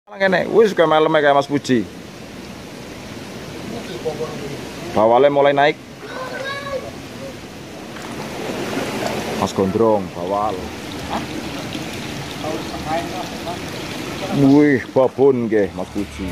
Ngene, wis kayak melem kayak Mas Puji. Bawalnya mulai naik. Mas Gondrong, bawal. Wih, babon nggih Mas Puji.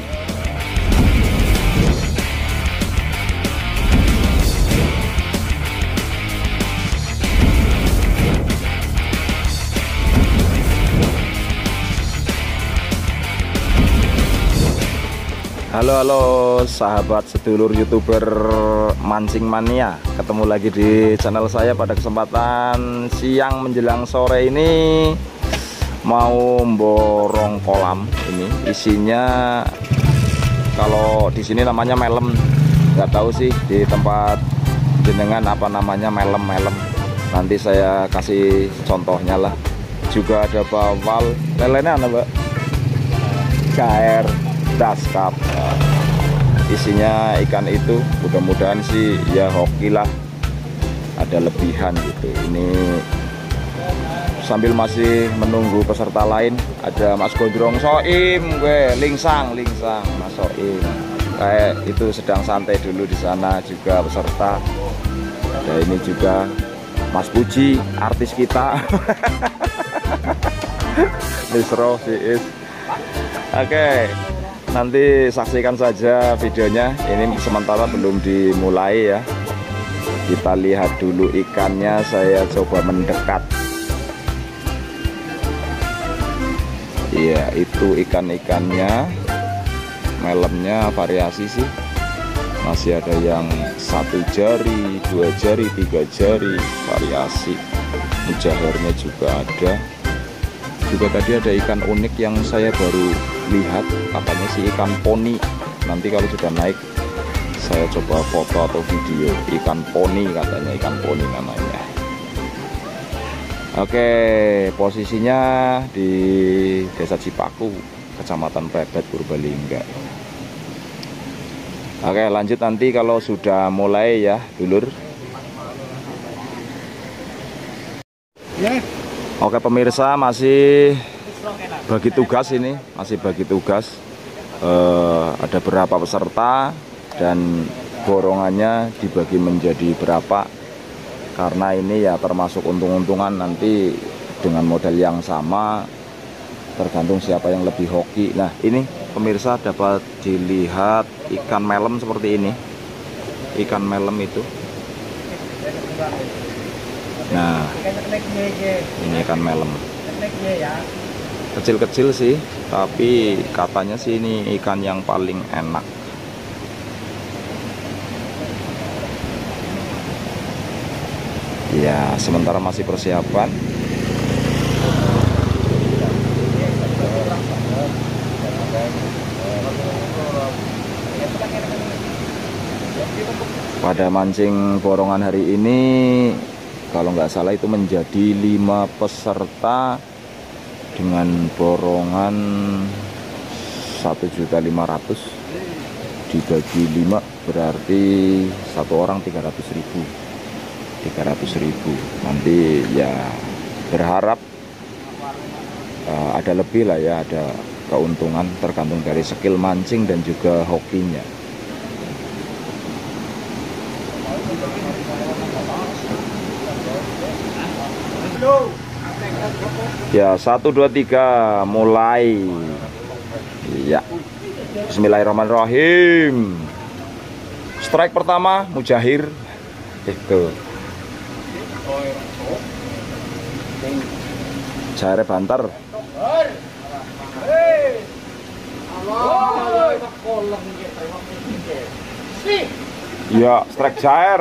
Halo sahabat sedulur YouTuber Mancing Mania, ketemu lagi di channel saya pada kesempatan siang menjelang sore ini. Mau borong kolam ini, isinya kalau di sini namanya melem, nggak tahu sih di tempat jenengan apa namanya melem. Nanti saya kasih contohnya lah. Juga ada bawal, lelenya apa Mbak? KR Daskap. Isinya ikan itu, mudah-mudahan sih ya hoki lah, ada lebihan gitu. Ini sambil masih menunggu peserta lain, ada Mas Gondrong Soim, gue lingsang Mas Soim. Kayak itu sedang santai dulu di sana juga peserta. Ada ini juga Mas Puji, artis kita. Misro si is. Oke. Nanti saksikan saja videonya. Ini sementara belum dimulai ya. Kita lihat dulu ikannya. Saya coba mendekat. Iya, itu ikan-ikannya. Melemnya variasi sih. Masih ada yang 1 jari, 2 jari, 3 jari, variasi. Mujaharnya juga ada. Juga tadi ada ikan unik yang saya baru lihat, katanya si ikan poni. Nanti kalau sudah naik saya coba foto atau video. Ikan poni katanya, ikan poni namanya. Oke, posisinya di Desa Cipaku, Kecamatan Pebet, Purbalingga. Oke, lanjut nanti kalau sudah mulai ya dulur. Oke pemirsa, masih bagi tugas ini, ada berapa peserta dan borongannya dibagi menjadi berapa, karena ini ya termasuk untung-untungan nanti dengan modal yang sama, tergantung siapa yang lebih hoki. Nah ini pemirsa dapat dilihat ikan melem seperti ini, ikan melem itu. Nah ini ikan melem, kecil-kecil sih, tapi katanya sih ini ikan yang paling enak. Ya sementara masih persiapan. Pada mancing borongan hari ini kalau nggak salah itu menjadi 5 peserta dengan borongan 1.500.000 dibagi 5 berarti satu orang 300.000. Nanti ya berharap ada lebih lah ya, ada keuntungan tergantung dari skill mancing dan juga hokinya. Ya 1, 2, 3 mulai. Ya Bismillahirrahmanirrahim. Strike pertama Mujahir itu jare banter. Ya strike jair.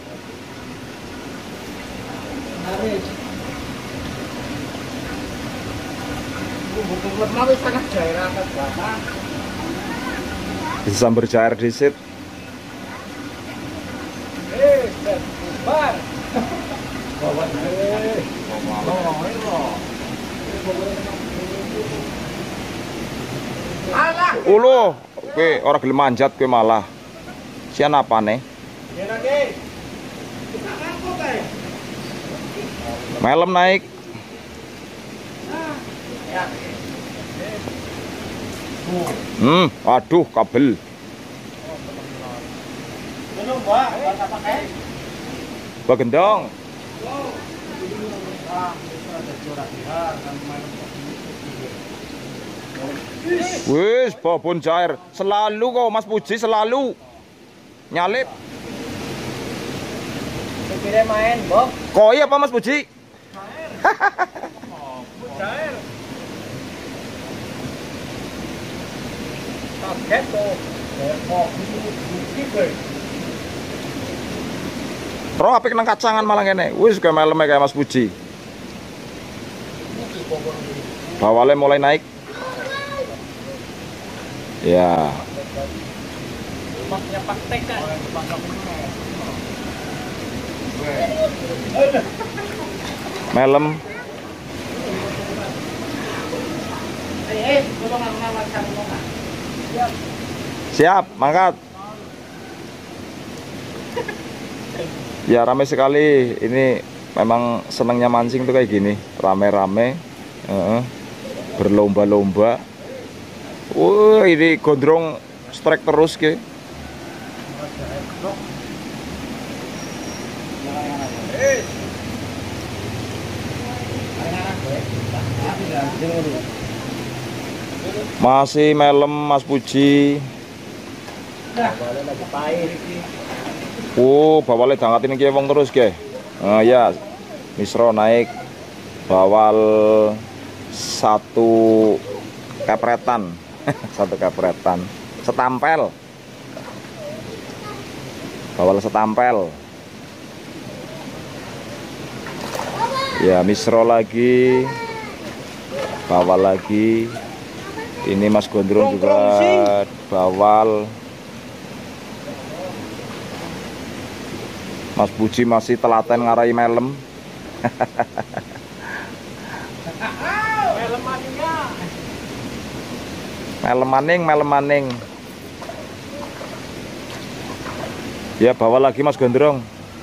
Disambar cair disit. Uluh, kowe ora gelem manjat kowe malah. Sian apane? Melem naik. Waduh, kabel. Bagendong. Wis, babon cair. Selalu kok Mas Puji, selalu nyalip. Kira main, Bob. Koi apa Mas Puji? Cair. Kaget tuh. Roh apik nang kacangan malah ngene. Wis kayak meleme kayak Mas Puji. Bawalnya mulai naik. Ya. Masnya praktek kan. Melem. Siap, mangkat. Ya ramai sekali. Ini memang senangnya mancing tuh kayak gini, rame-rame, berlomba-lomba. Wah, ini gondrong strike terus ke. Masih melem Mas Puji. Bawalnya dangkat ini ke wong terus ke. Ya, Misro naik bawal satu kepretan. Satu kepretan setampel, bawal setampel. Ya, Misro lagi, bawal lagi. Ini Mas Gondrong juga bawal. Mas Puji masih telaten ngarai melem. Melemaning. Ya, bawa lagi Mas Gondrong.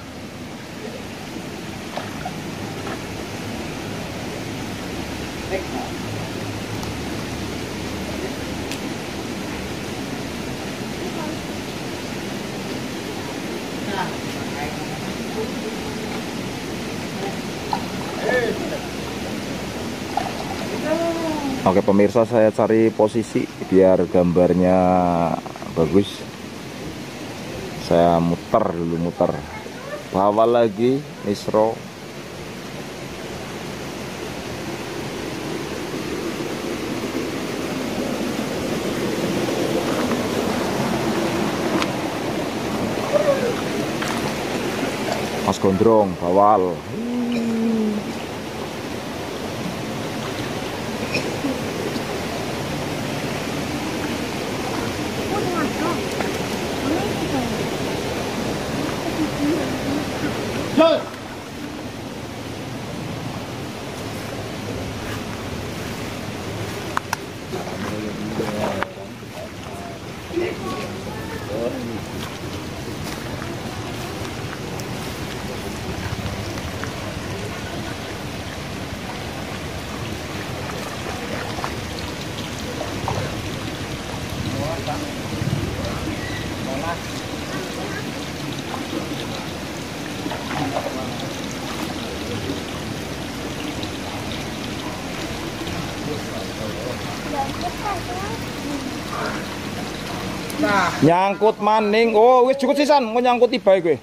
Oke pemirsa, saya cari posisi biar gambarnya bagus. Saya muter dulu, bawah lagi Misro. Mas Gondrong bawal. Nah, nyangkut maning. Oh, wis cukup sisan, mau nyangkut tiba gue.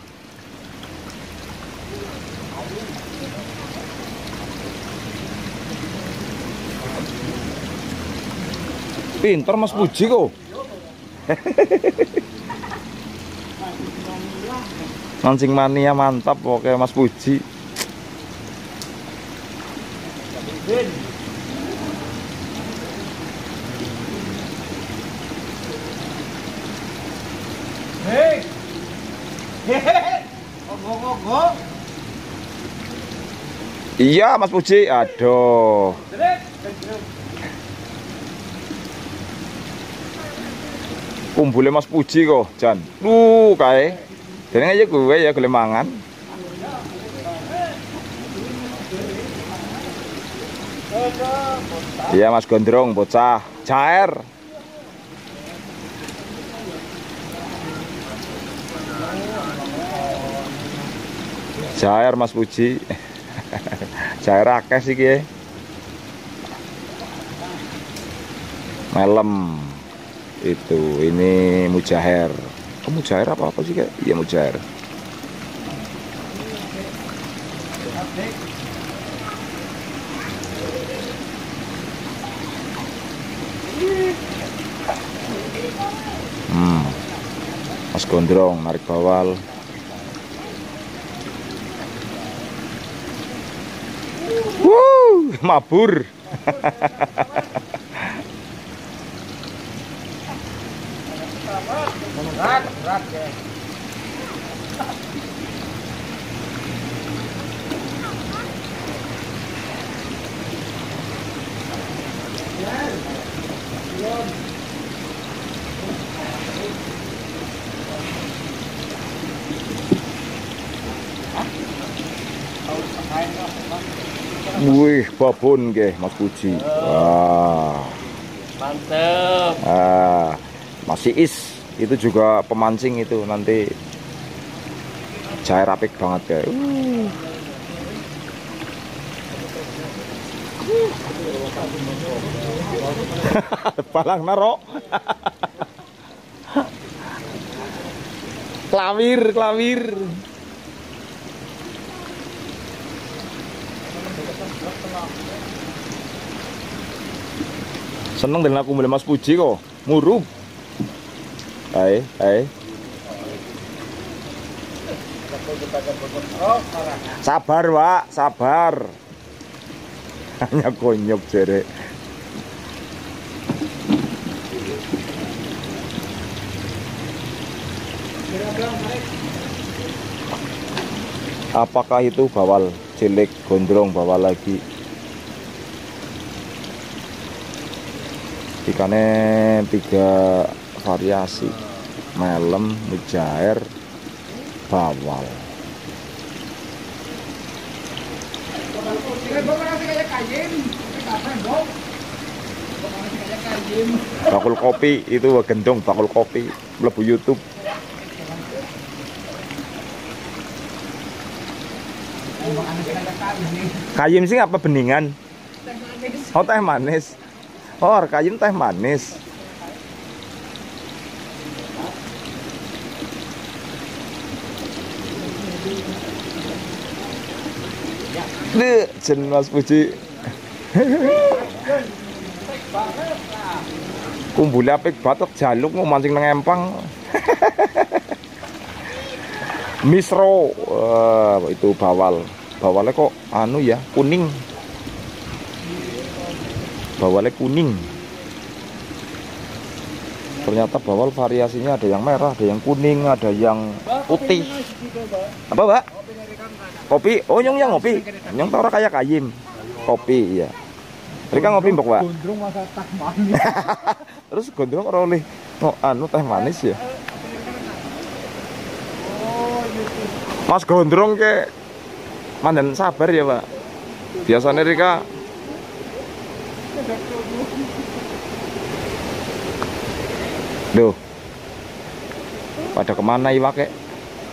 Pinter Mas Puji kok. Mancing mania mantap oke Mas Puji. Hei. Ogo. Iya Mas Puji, aduh. Kumpulnya Mas Puji kok, Jan. Kae. Dene aja gue ya gelem mangan. Iya Mas Gondrong bocah. Jair. Jair Mas Puji. Jair akeh sih ki. Melem. Itu ini mujair. Oh, mujair apa sih kayak? Iya mujair. Mas Gondrong narik bawal. Mabur. Berat ya. Wih, babon nggih Mas Puji. Wah. Mantep. Masih is itu juga pemancing itu nanti Jair apik banget kayak. Balang naro. Klawir. Seneng dengan aku mulai Mas Puji kok, murub. Hai. Sabar, Pak, sabar. Hanya konyok jere. Apakah itu bawal cilik gondrong bawal lagi? Ikannya 3 variasi, melem, mujair, bawal. Bakul kopi itu gendong bakul kopi mlebu YouTube. Kayim sih apa beningan? Oh teh manis. Oh kayim teh manis. Deh, jen Mas Puji. Kumbule apik batok jaluk mau mancing nang empang. Misro, itu bawal. Bawalnya kok anu ya, kuning. Bawalnya kuning. Ternyata bawal variasinya ada yang merah, ada yang kuning, ada yang putih. Apa, Mbak? Kopi. Oh, nyong yang ngopi. Nyong tau ora kayak kayim. Kopi, iya. Rika ngopi mbok, Pak. Gondrong masa teh manis. Terus gondrong ora oleh anu teh manis ya. Mas Gondrong ke mandan sabar ya, Pak. Biasanya Rika Duh. Pada kemana iwak kek?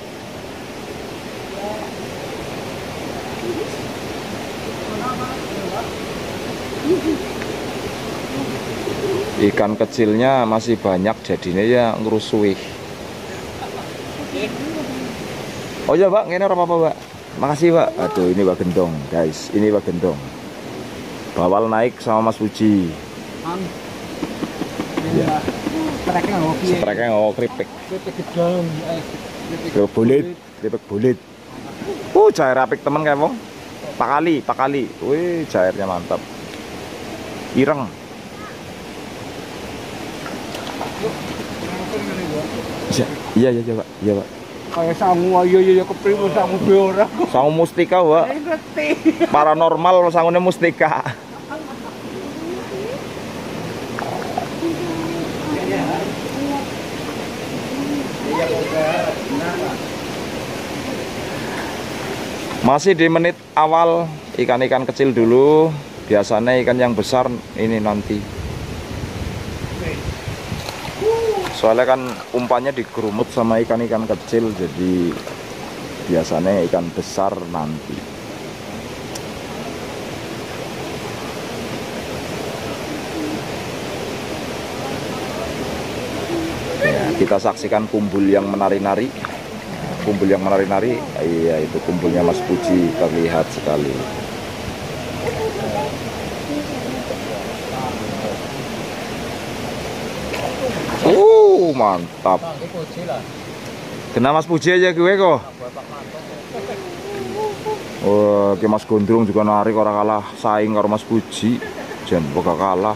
Ikan kecilnya masih banyak jadinya ya ngerusuih. Oh ya Pak, ini apa-apa Pak? Makasih Pak. Aduh ini Pak Gendong guys, ini Pak Gendong. Bawal naik sama Mas Puji. Ya. Streknya ngomong keripik. Keripik gedang. Keripik bulit. Cair apik temen kayak Wong. Pak kali. Wih, cairnya mantap. Ireng. Iya Pak. Iya Pak. Kayak sangu ayo keprimu sangu be ora. Sangu mustika, Pak. Paranormal sangune mustika. Masih di menit awal, ikan-ikan kecil dulu. Biasanya ikan yang besar ini nanti. Soalnya kan umpannya digerumut sama ikan-ikan kecil, jadi biasanya ikan besar nanti. Ya, kita saksikan kumbul yang menari-nari. Kumbul yang menari-nari, iya itu kumbulnya Mas Puji, terlihat sekali. Mantap. Kena Mas Puji aja gue kok. Oh, ke Mas Gondrong juga narik, orang kalah saing karo Mas Puji. Jan boga kalah.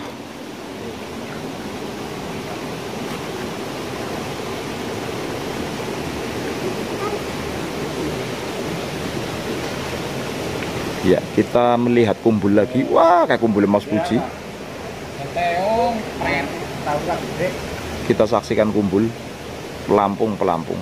Ya, kita melihat kumbul lagi. Wah, kayak kumbul Mas Puji. Kita saksikan kumbul pelampung.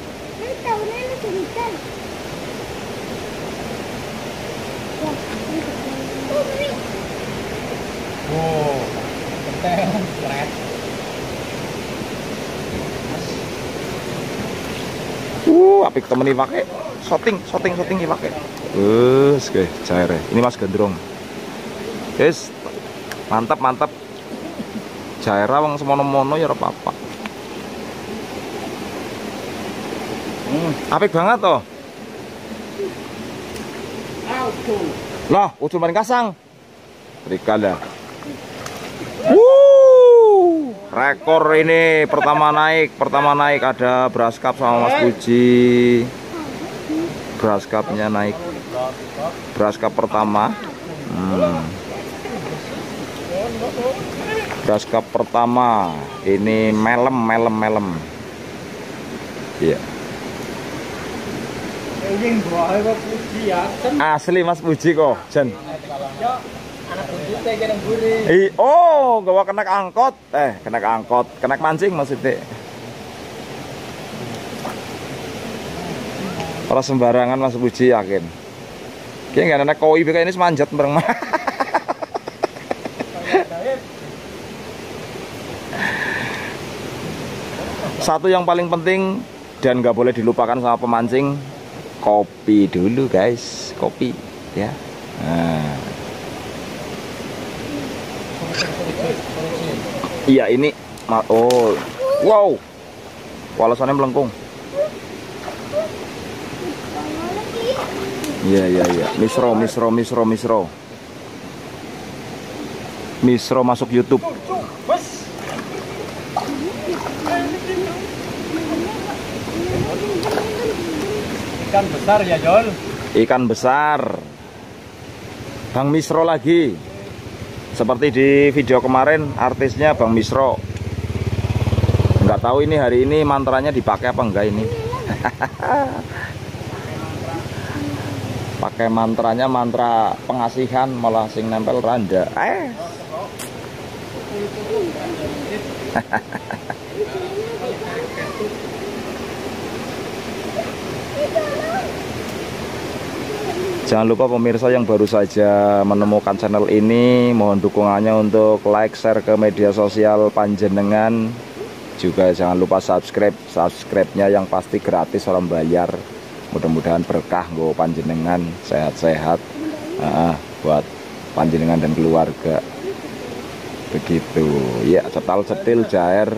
Apik temen iwake. Shooting iwake. Oke, cair. Ini Mas Gondrong. Guys, mantap. Jaira wong semono-mono ya ora apa-apa. Apik banget toh. Lah, udah maring kasang. Berikan dah. Rekor ini pertama naik ada brush cup sama Mas Puji. Brush cupnya naik. Brush cup pertama. Brush cup pertama ini melem. Iya. Asli Mas Puji kok, Jan. Oh, gawa kena angkot. Kena mancing maksudnya. Kalau sembarangan Mas Puji yakin. Kayaknya nggak ada koi ini semanjat bareng. Satu yang paling penting dan nggak boleh dilupakan sama pemancing, kopi dulu guys, kopi ya. Nah. Iya ini, oh, wow, walasannya melengkung. Iya, misro masuk YouTube. Ikan besar ya, Jol. Ikan besar. Bang Misro lagi. Seperti di video kemarin, artisnya Bang Misro. Nggak tahu ini hari ini mantranya dipakai apa enggak ini. Pakai mantranya mantra pengasihan, malah sing nempel randa. Jangan lupa pemirsa yang baru saja menemukan channel ini, mohon dukungannya untuk like, share ke media sosial panjenengan. Juga jangan lupa subscribe-nya yang pasti gratis, orang bayar. Mudah-mudahan berkah nggo panjenengan, sehat-sehat buat panjenengan dan keluarga. Begitu. Ya, cetil jair.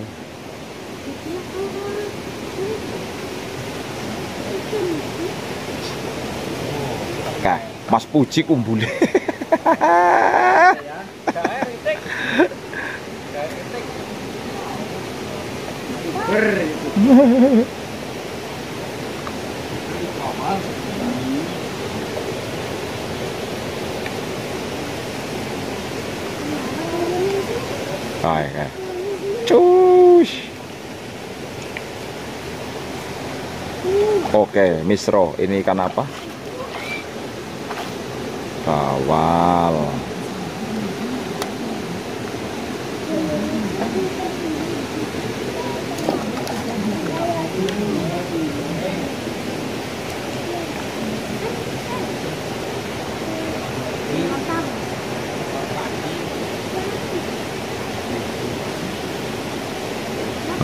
Nah, Mas Puji kumbule. Hai. Cus. Oke, Misro, ini ikan apa? Bawal.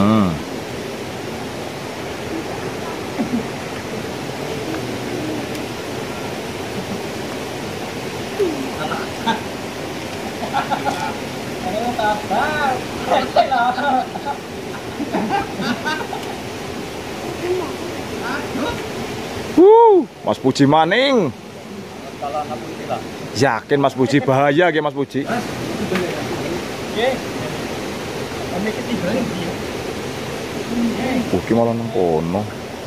Mas Puji maning. Yakin Mas Puji bahaya ya Mas Puji. Puji malah nang kono.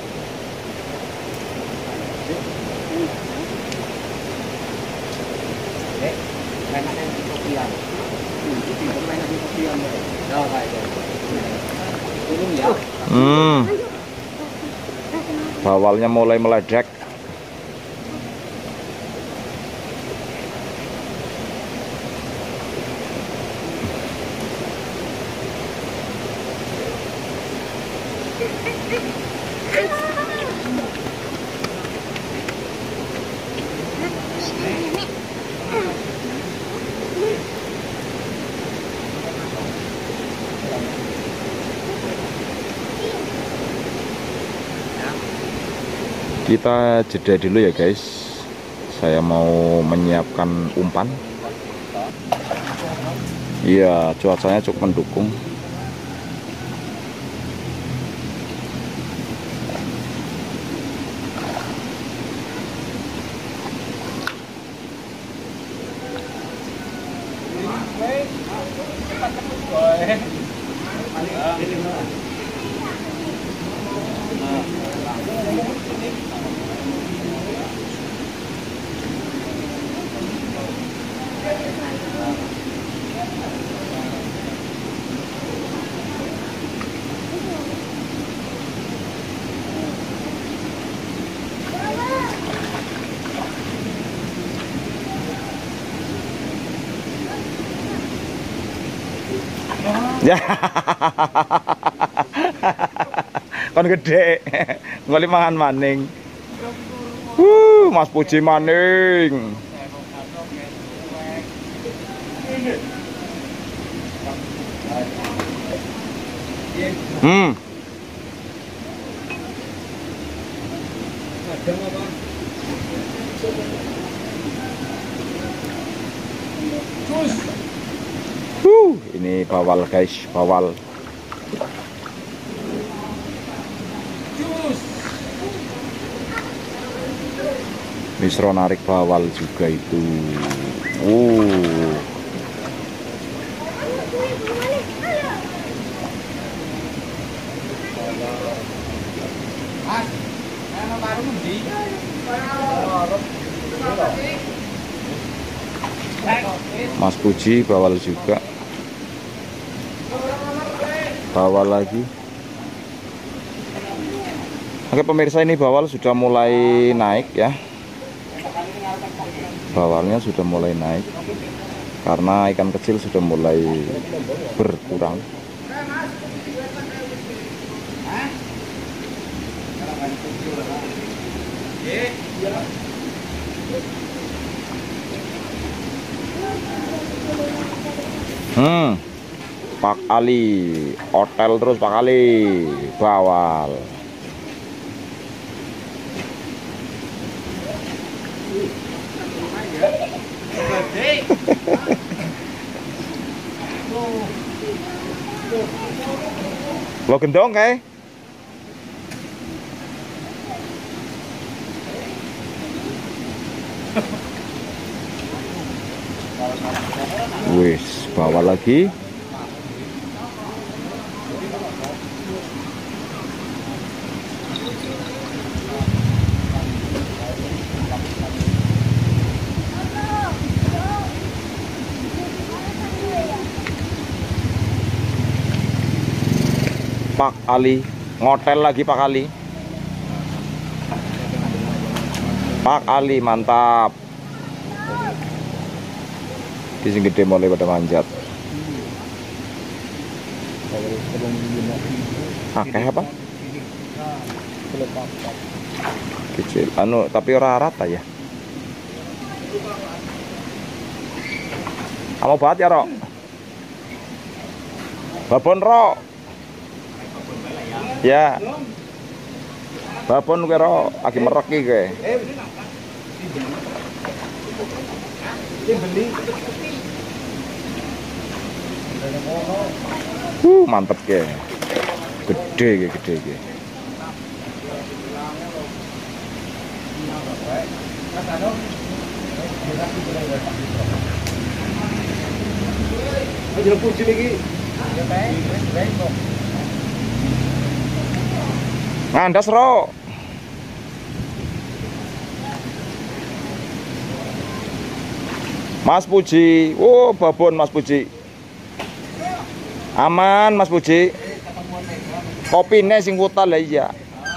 Bawalnya mulai meledek. Kita jeda dulu ya guys. Saya mau menyiapkan umpan. Iya, cuacanya cukup mendukung. Ya, kon gede, ngoli mangan maning. Mas Puji maning. Ini bawal guys, bawal. Misro narik bawal juga itu. Mas Puji bawal juga. Bawal lagi. Oke pemirsa, ini bawal sudah mulai naik ya. Bawalnya sudah mulai naik karena ikan kecil sudah mulai berkurang. Pak Ali, hotel terus Pak Ali, bawal. Lo gendong kayak? Wis, bawal lagi. Pak Ali, ngotel lagi Pak Ali. Pak Ali mantap. Di sini gede mulai pada manjat. Kayak apa? Kecil. Anu tapi ora rata ya. Kamu banget ya Rok. Babon Rok. Ya. Babon kira lagi merek iki kae. Mantep ke. Gede ke. Ngandas ro. Mas Puji, oh babon Mas Puji. Aman Mas Puji. Kopine sing wutal lah iya.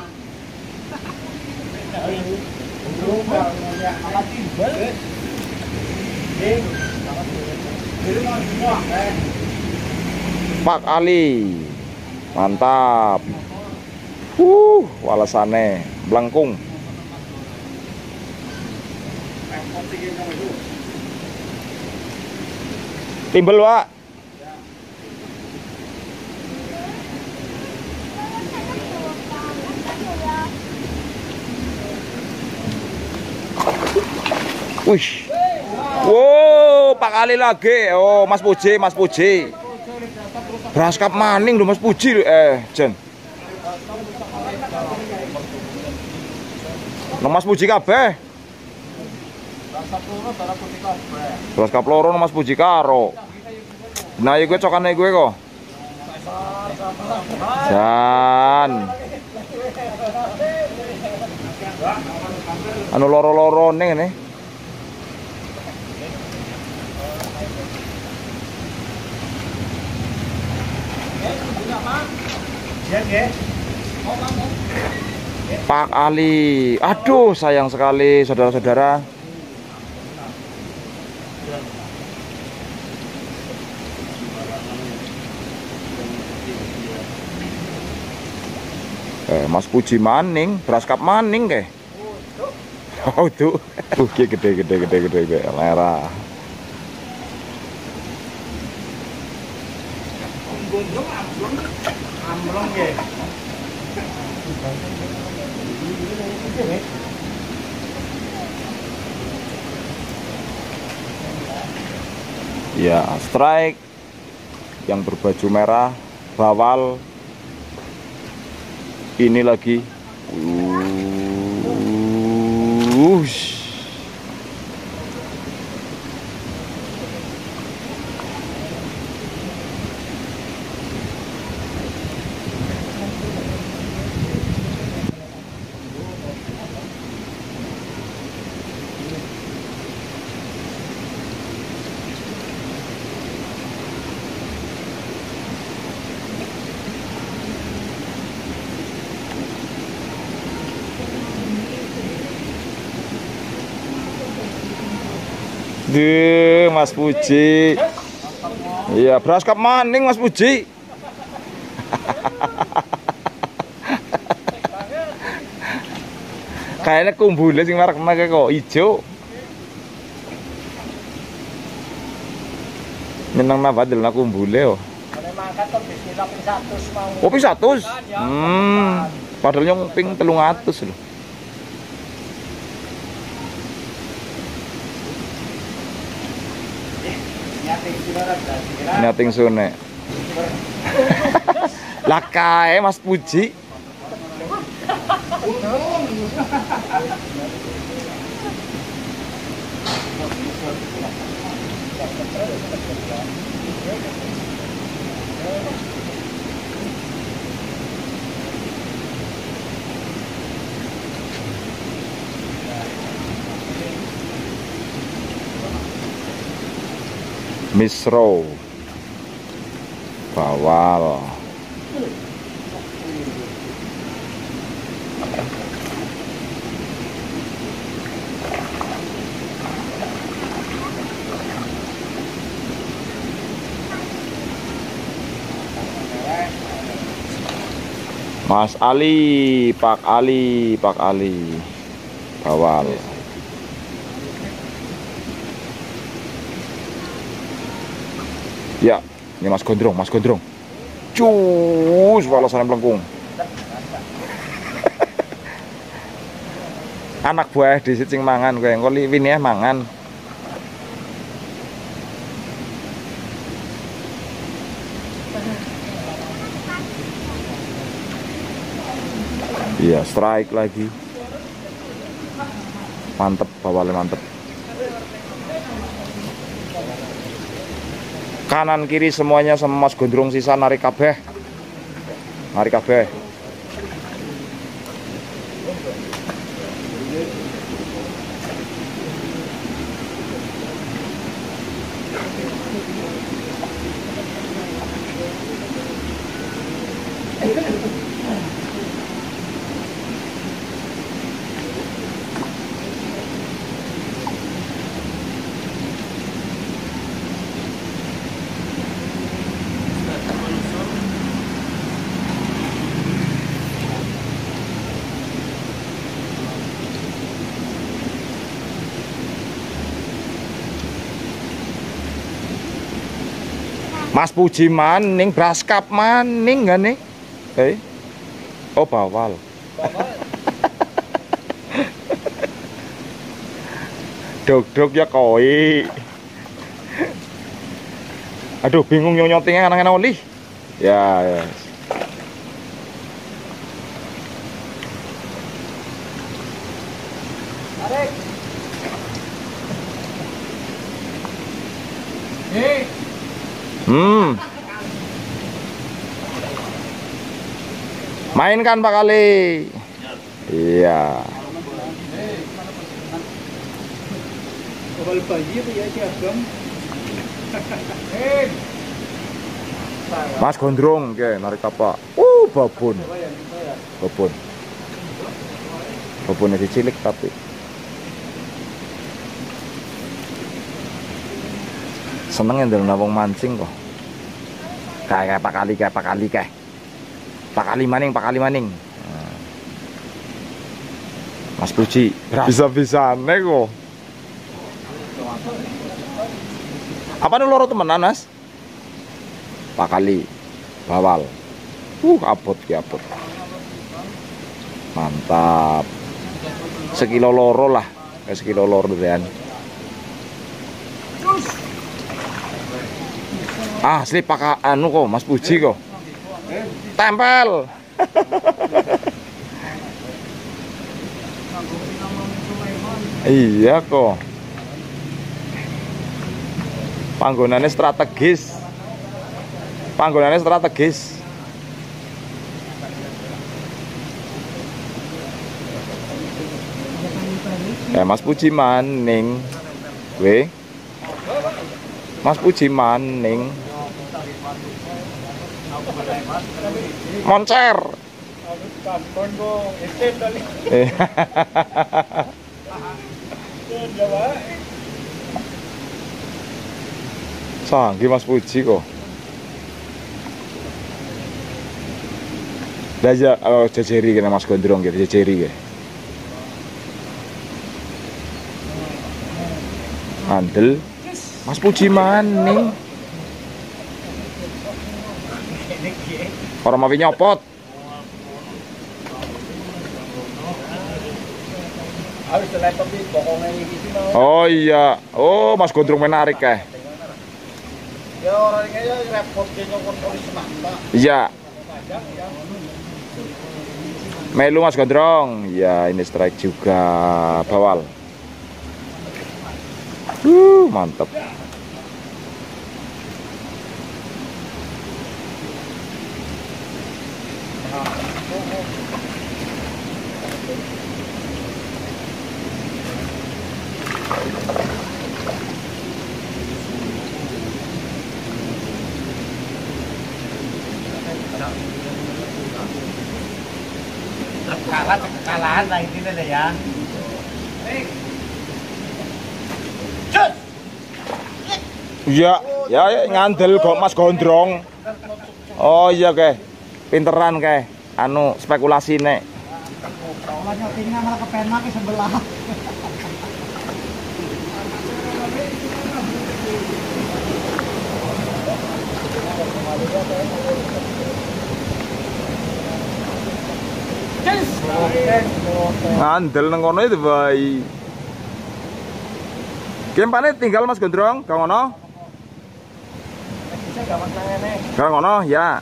Pak Ali. Mantap. Walasane blengkung. Timbel, Pak. Wih. Wow, Pak Ali lagi. Oh, Mas Puji. Braskap maning lho Mas Puji. Jen. Nang Mas Puji kabeh. Braskap loro nang Mas Puji karo. Nah, iki cokane kowe kok. Jan. Anu loro-loro ning ngene. Pak Ali, aduh sayang sekali saudara-saudara. Mas Puji maning, braskap maning ke? Oh tuh, gede lerah. Ya, strike yang berbaju merah, bawal. Ini lagi. Duh, Mas Puji. Iya, braskap maning Mas Puji. Kayaknya kumbule sing merek kok ijo. Nyeneng nabadel na kumbule oh. Oh, ping 100. Padahal yang ping 300 loh. Nyating sune. Lah kae Mas Puji. Misro bawal. Mas Ali, Pak Ali bawal. Ya, ini Mas Gondrong. Cus, walasannya melengkung. Anak buah di sing mangan kowe engko liwin ya mangan. Iya, strike lagi. Mantep, bawalnya mantep. Kanan kiri semuanya sama Mas Gondrong sisa narik kabeh. Narik kabeh. Mas Puji maning, Braskap maning kan nih? Oh bawal. Dog ya koi. Aduh bingung nyonyotingnya anak-anak oli. Ya. Tarik. Hei. Mainkan Pak Kali. Iya. Kebal pagi apa ya Abang? Mas Gondrong ke narik apa? Babon. Babon. Babonnya dicilik tapi. Seneng yang dalam wong mancing kok. Kayak Pak Kali kayak. Pak Kali maning. Mas Puji, bisa-bisane kok. Apa nih loro temenan, Mas? Pak Kali, bawal. Abot. Mantap. Sekilo loro lah, sekilo loro dan. Asli Pak anu kok, Mas Puji kok. Tempel. Iya kok. Panggonannya strategis. Mas Puji maning. Mas Puji maning. Moncer. Sanggih Mas Puji kok. Daja jejeri kena Mas Gondrong gitu, jejeri ya. Andel Mas Puji maning. Orang mau nyopot. Oh iya. Oh Mas Gondrong menarik ya. Ya orangnya ya repot nyokot polisi mata. Iya. Melu Mas Gondrong. Ya ini strike juga bawal. Mantap. Kekalahan lah ini ya. Iya, ya ngandel kok Mas Gondrong. Oh iya ke, pinteran ke, anu spekulasi nek. Kalau nyotingnya malah kepenak ke sebelah. Ngandel nang kono itu bayi. Kempane tinggal Mas Gondrong, kang ngono. Kang ngono ya.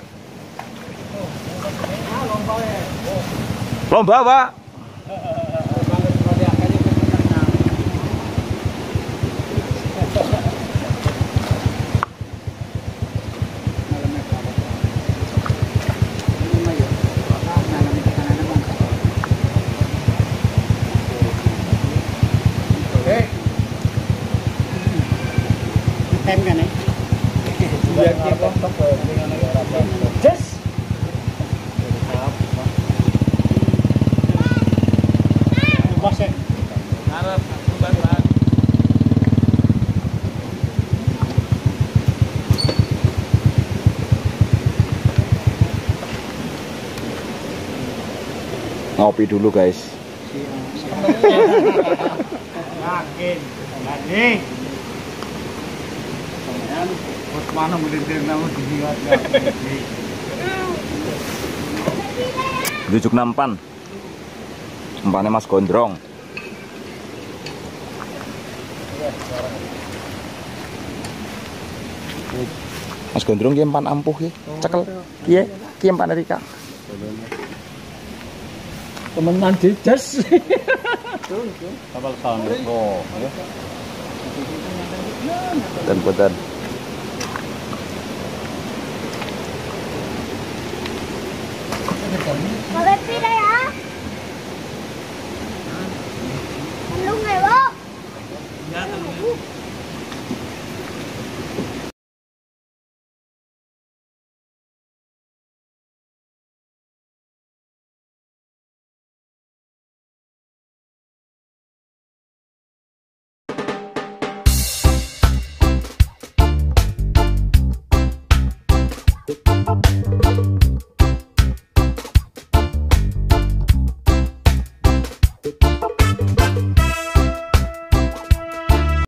Lomba, Pak. Tem kan ya? Yes. Bos ya. Ngopi dulu, guys. Yakin. Nih. Bos mana murid-murid nama dihiat ya. Jujuk nampan. Empane Mas Gondrong. Mas Gondrong ki empan ampuh ki. Cekel. Piye? Ki empan Rika. Temenan didas. Kapal sana. Oh, Punten. Boleh pilih ya? Belum ya, Bu? Ya, belum.